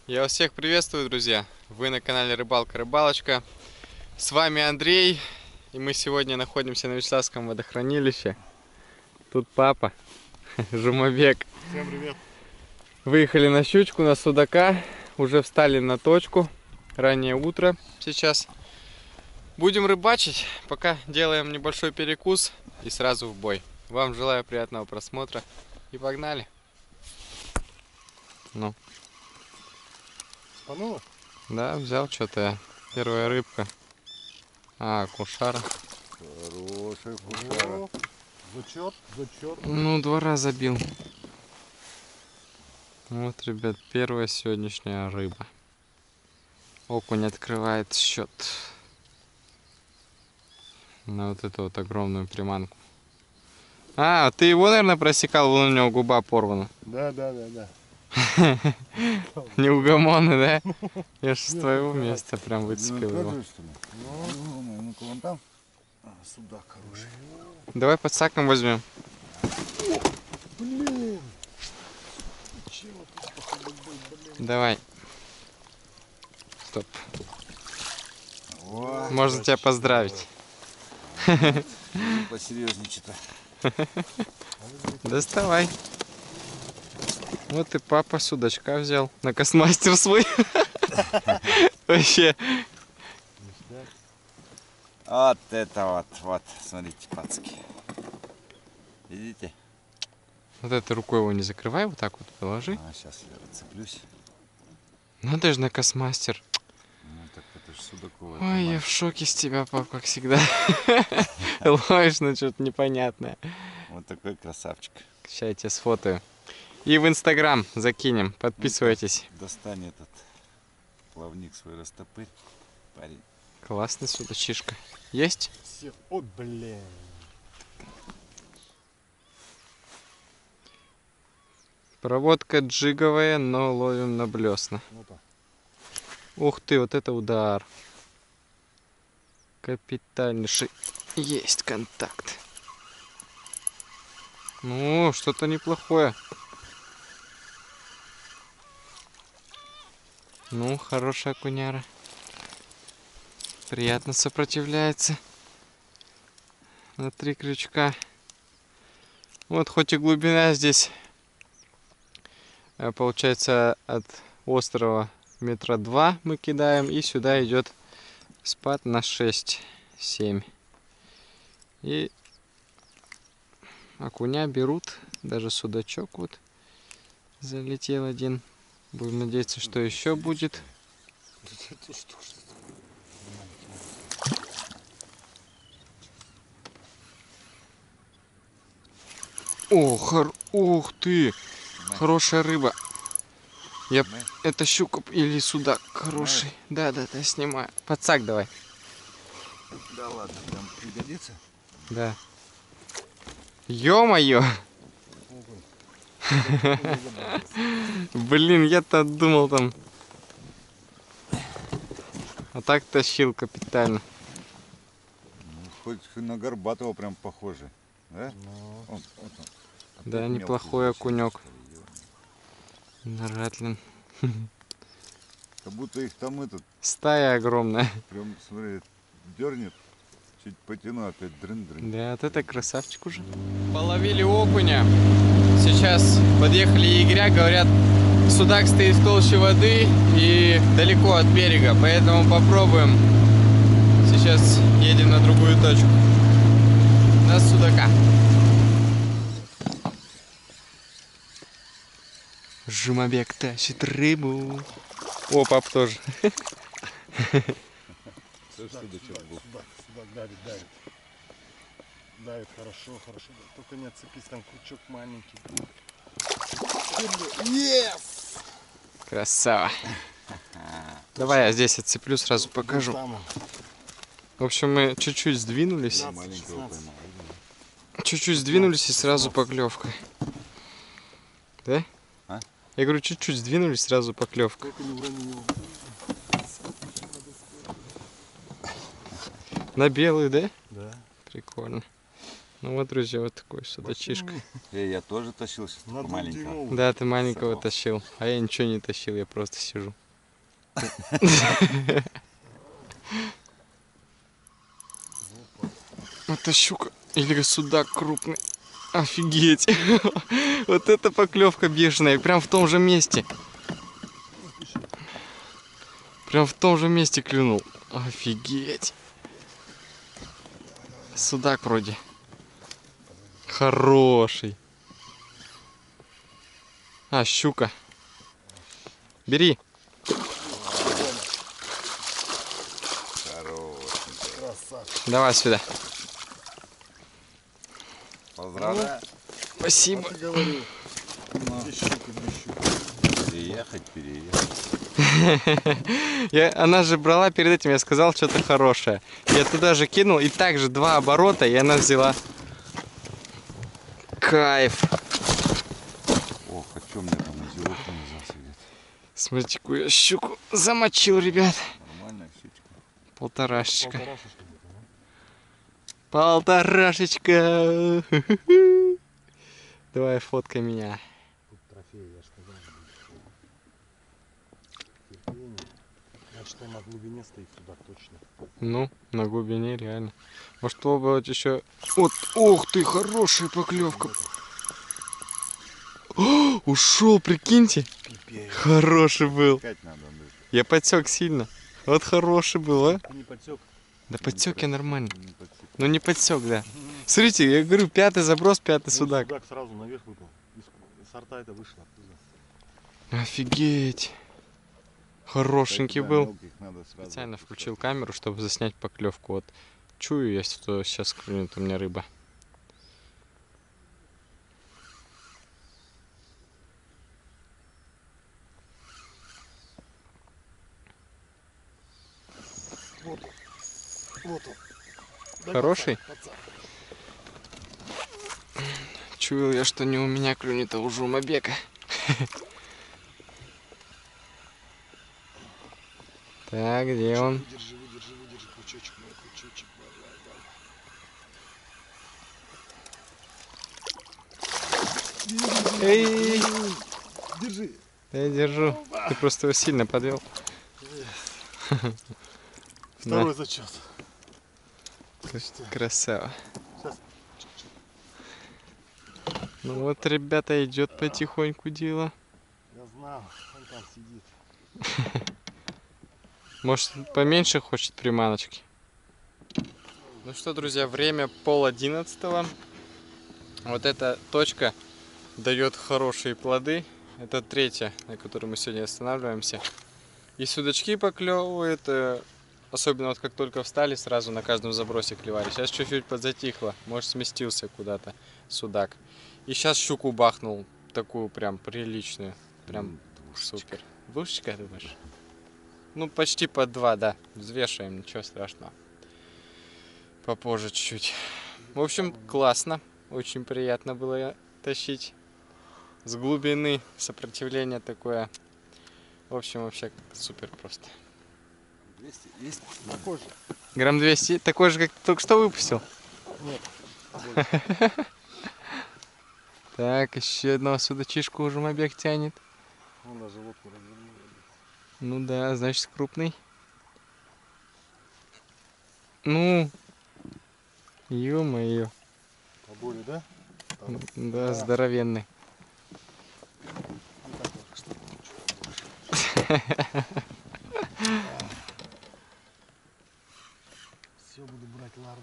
Я вас всех приветствую, друзья! Вы на канале Рыбалка-Рыбалочка. С вами Андрей, и мы сегодня находимся на Вячеславском водохранилище. Тут папа, Жумабек. Всем привет! Выехали на щучку, на судака, уже встали на точку. Раннее утро сейчас. Будем рыбачить, пока делаем небольшой перекус и сразу в бой. Вам желаю приятного просмотра и погнали! Ну. Спануло? Да, взял что-то. Первая рыбка. А, кушара. Хорошая кушара. Зачет. Ну, 2 раза бил. Вот, ребят, первая сегодняшняя рыба. Окунь открывает счет на вот эту вот огромную приманку. А, ты его, наверное, просекал, вон у него губа порвана. Да. Неугомонный, да? Я ж с твоего места прям выцепил его. Ну-ка вон там. Судак хороший. Давай под саком возьмем. Блин. Давай. Стоп. О, Можно тебя поздравить. посерьезнее что-то. Доставай. Вот и папа судачка взял. На космастер свой. Вообще. Вот это вот, смотрите, пацки. Видите? Вот этой рукой его не закрывай, вот так вот положи. А, сейчас я зацеплюсь. Надо же на космастер. Ну так это же судаковая. Ой, я в шоке с тебя, пап, как всегда. Ловишь на что-то непонятное. Вот такой красавчик. Сейчас я тебе сфотаю. И в Инстаграм закинем. Подписывайтесь. Достань этот плавник свой, растопырь, парень. Классный судачишка. Есть? Все. О, блин. Проводка джиговая, но ловим на блесна. Ну-ка. Ух ты, вот это удар. Капитальнейший. Есть контакт. Ну, что-то неплохое. Ну, хорошая окуняра. Приятно сопротивляется. На 3 крючка. Вот хоть и глубина здесь, получается, от острова 2 метра мы кидаем. И сюда идет спад на 6-7. И окуня берут. Даже судачок вот залетел один. Будем надеяться, что еще будет. Ух ты! Хорошая рыба. Это щука или судак хороший. Да, снимаю. Подсак давай. Да ладно, прям пригодится. Да. Ё-моё! Блин, я-то думал там. А так тащил капитально. Ну, хоть на горбатого прям похоже. Да? Ну. Вот он. Да, Опять неплохой мелкий окунек. зачем? Ратлин. Как будто их там этот, Стая огромная. прям, смотри, дернет, чуть потяну, опять дрын-дрын. Да, вот это красавчик уже. Половили окуня. Сейчас подъехали егеря, говорят, судак стоит в толще воды и далеко от берега, поэтому попробуем. Сейчас едем на другую точку. На судака. Жумабек тащит рыбу. О, пап тоже. Судак давит. Давит хорошо. Только не отцепись, там крючок маленький. Yes! Красава. Давай я здесь отцеплю, сразу покажу. В общем, мы чуть-чуть сдвинулись. Маленького поймал. Чуть-чуть сдвинулись и сразу поклевка. Да? А? Я говорю, чуть-чуть сдвинулись, сразу поклевка. На белую, да? Да. Прикольно. Ну вот, друзья, вот такой судачишка. Я тоже тащил сейчас На маленького. 2 дюймовый. Да, ты маленького тащил, а я ничего не тащил, я просто сижу. Это щука или судак крупный. Офигеть. Вот это поклевка бешеная. Прям в том же месте. Прям в том же месте клюнул. Офигеть. Судак вроде. Хороший. А, щука. Бери. Красавчик. Давай сюда. Поздравляю. Спасибо. А ты говорил, без щуки, без щуки. Переехать. Она же брала перед этим, я сказал что-то хорошее. Я туда же кинул, и также 2 оборота, и она взяла. Кайф. Ох, а что мне там узелок назад сидит? Смотрите, какую я щуку замочил, ребят. Нормальная щучка. Полторашечка. Полторашечка где-то, да? Полторашечка. Давай фоткай меня. Тут трофей, я же сказал. Терпение. Значит, там на глубине стоит судак точно. Ну, на глубине реально. Может попробовать еще. Вот, ух ты, хорошая поклевка. О, ушел, прикиньте. Пипец. Хороший был. Искать надо, Андрюш. Я подсек сильно. Вот хороший был, а? Ты не подсек. Да подсек я нормально. Не подсек. Ну не подсек, да. Смотрите, я говорю, 5-й заброс, 5-й судак. Судак сразу наверх выпал. Из сорта это вышло оттуда. Офигеть. Хорошенький Да, был. мелких надо сразу Специально отпускать. включил камеру, чтобы заснять поклевку. Вот чую я, что сейчас клюнет у меня рыба. Вот он. Вот он. Да, Хороший? пацан. Чую я, что не у меня клюнет, а у Жумабека. Так, где он? Выдержи, крючочек мой, крючочек. Эй, Держи. я держу. Ты просто его сильно подвел. Второй зачет. Красава. Сейчас. Ну вот, ребята, идет потихоньку дело. Я знал, он там сидит. Может, поменьше хочет приманочки. Ну что, друзья, время 10:30. Вот эта точка дает хорошие плоды. Это 3-я, на которой мы сегодня останавливаемся. И судачки поклевывают. Особенно вот как только встали, сразу на каждом забросе клевали. Сейчас чуть-чуть подзатихло. Может, сместился куда-то судак. И сейчас щуку бахнул. Такую прям приличную. Прям супер. Двушечка, думаешь? Ну, почти по 2, да. Взвешиваем, ничего страшного. Попозже чуть-чуть. В общем, классно. Очень приятно было тащить. С глубины сопротивление такое. В общем, вообще супер просто. 200 есть? Такой же. Грамм 200. Такой же, как ты только что выпустил. Нет. Так, еще одного судачишку уже Жумабек тянет. Он даже лодку развернул. Ну да, значит крупный. Ну, ё-моё. По боли, да? Там. Да, здоровенный. Не так только что. Все, буду брать ларву.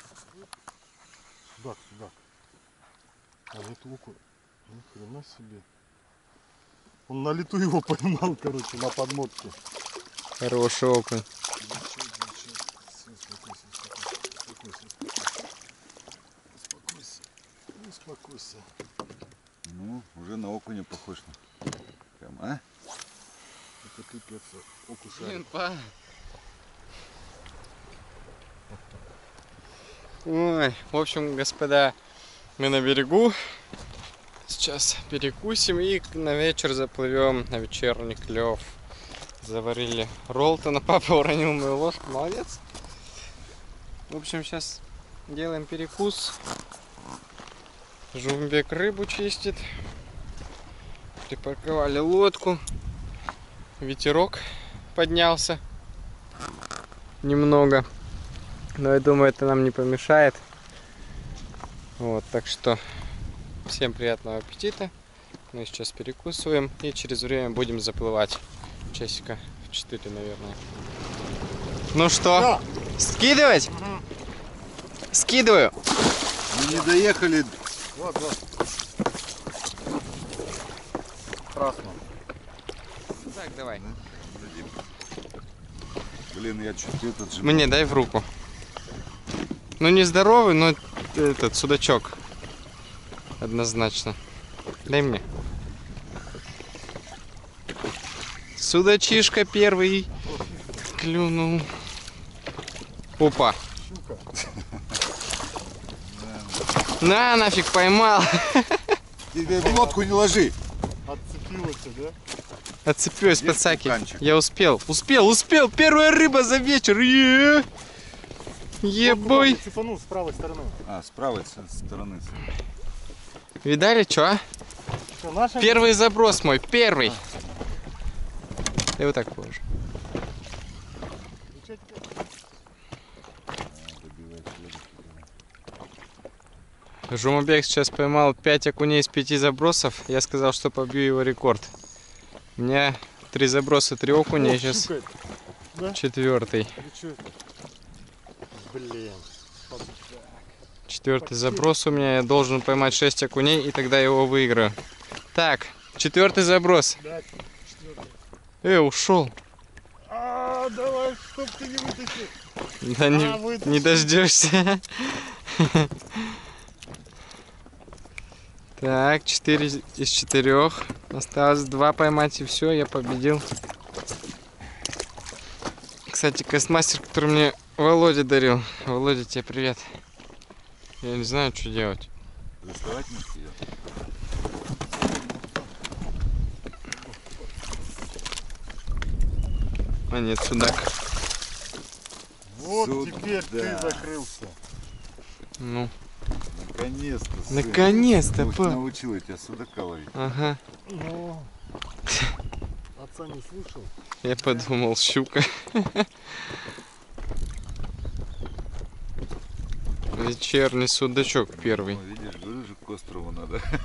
Судак. А вот луку. Ни хрена себе. Он на лету его поймал, короче, на подмотке. Хороший окунь. Успокойся. Ну, уже на окуня похож. Прям, а? Это пипец. Окушай. Ой, в общем, господа, мы на берегу. Сейчас перекусим и на вечер заплывем на вечерний клев. Заварили роллтона. Папа уронил мою ложку. Молодец. В общем, сейчас делаем перекус. Жумбек рыбу чистит. Припарковали лодку. Ветерок. поднялся немного. Но я думаю, это нам не помешает. Вот, так что всем приятного аппетита. Мы сейчас перекусываем и через время будем заплывать. Часика в 4, наверное. Ну что, Да. скидывать? Скидываю. Мы не доехали. Вот, вот. Красно. Так, давай. Блин, я чуть этот же... Мне дай в руку. Ну не здоровый, но этот судачок. Однозначно. Дай мне. Судачишка первый клюнул. Опа. Щука. На, нафиг поймал. Ты в лодку не ложи. Отцепилась, да? Отцепилась Есть пацаки. стаканчик? Я успел. Первая рыба за вечер. Ебой. Цепанул с правой стороны. А, с правой стороны. Видали, что? Что, наша? Первый заброс мой. Первый. Я вот так положу. Жумабек сейчас поймал 5 окуней из 5 забросов. Я сказал, что побью его рекорд. У меня 3 заброса, 3 окуня. О, Сейчас щука. Да? 4-й. Или что это? Блин. 4-й заброс у меня. Я должен поймать 6 окуней, и тогда я его выиграю. Так, 4-й заброс. Да, 4-й. Ушел. А, давай, чтоб ты не вытащил. Да вытащил. не дождешься. Так, 4 из 4. Осталось 2 поймать, и все, я победил. Кстати, кастмастер, который мне Володя дарил. Володя, тебе привет. Я не знаю, что делать. Доставать не ее. А нет, судак. Вот Сюда. теперь ты закрылся. Ну, Наконец-то. сын. наконец-то, Ух, па. научил я тебя судака ловить. Ага, Ну, отца не слушал. я подумал, щука. Вечерний судачок первый. О, видишь, говорю же, к острову надо. Хоть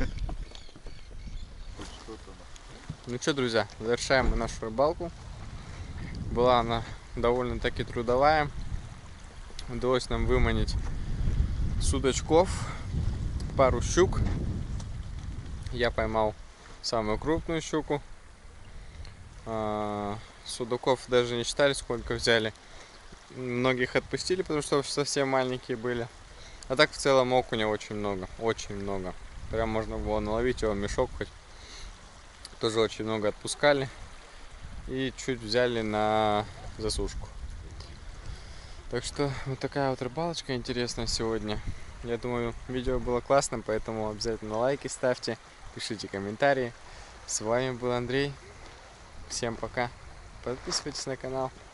что-то. Ну что, друзья, завершаем мы нашу рыбалку. Была она довольно-таки трудовая. Удалось нам выманить судачков, пару щук. Я поймал самую крупную щуку. Судаков даже не считали, сколько взяли. Многих отпустили, потому что совсем маленькие были. А так в целом окуня очень много, очень много. Прям можно было наловить его мешок хоть. Тоже очень много отпускали. И чуть взяли на засушку. Так что вот такая вот рыбалочка интересная сегодня. Я думаю, видео было классным, поэтому обязательно лайки ставьте, пишите комментарии. С вами был Андрей. Всем пока. Подписывайтесь на канал.